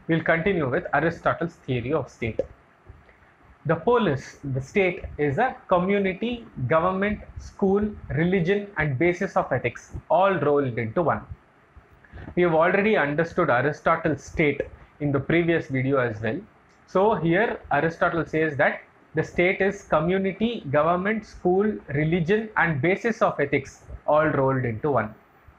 we'll continue with Aristotle's theory of state. The polis, the state, is a community, government, school, religion, and basis of ethics, all rolled into one. We have already understood Aristotle's state in the previous video as well. So here Aristotle says that the state is community, government, school, religion, and basis of ethics, all rolled into one.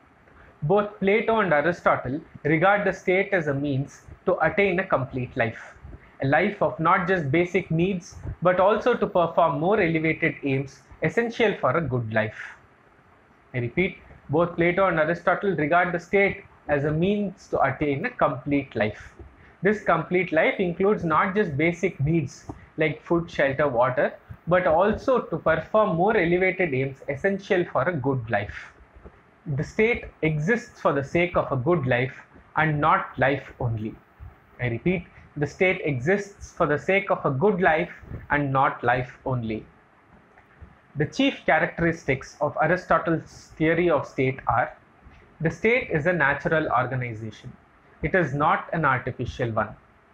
Both Plato and Aristotle regard the state as a means to attain a complete life, a life of not just basic needs but also to perform more elevated aims essential for a good life. I repeat, both Plato and Aristotle regard the state as a means to attain a complete life. This complete life includes not just basic needs like food, shelter, water, but also to perform more elevated aims essential for a good life. The state exists for the sake of a good life and not life only. I repeat, the state exists for the sake of a good life and not life only. The chief characteristics of Aristotle's theory of state are: the state is a natural organization. It is not an artificial one.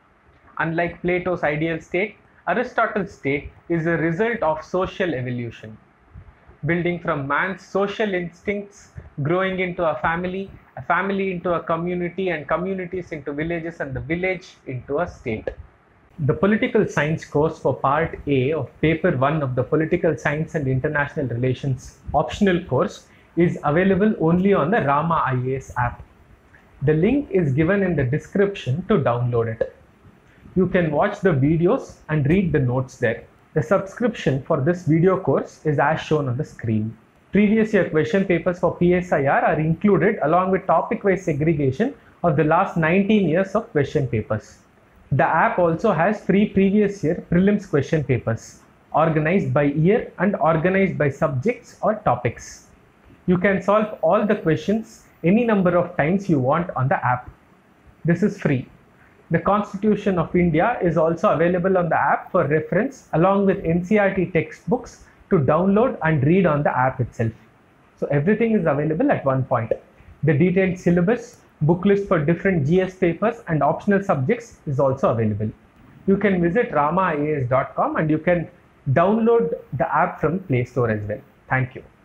Unlike Plato's ideal state, Aristotle's state is a result of social evolution, building from man's social instincts, growing into a family into a community, and communities into villages, and the village into a state. The political science course for part A of paper 1 of the Political Science and International Relations optional course is available only on the Rama IAS app. The link is given in the description to download it. You can watch the videos and read the notes there. The subscription for this video course is as shown on the screen. Previous year question papers for PSIR are included along with topic-wise segregation of the last 19 years of question papers. The app also has free previous year prelims question papers, organized by year and organized by subjects or topics. You can solve all the questions any number of times you want on the app. This is free. The Constitution of India is also available on the app for reference along with NCERT textbooks to download and read on the app itself. So everything is available at one point. The detailed syllabus, book list for different GS papers and optional subjects is also available. You can visit ramaias.com and you can download the app from Play Store as well. Thank you.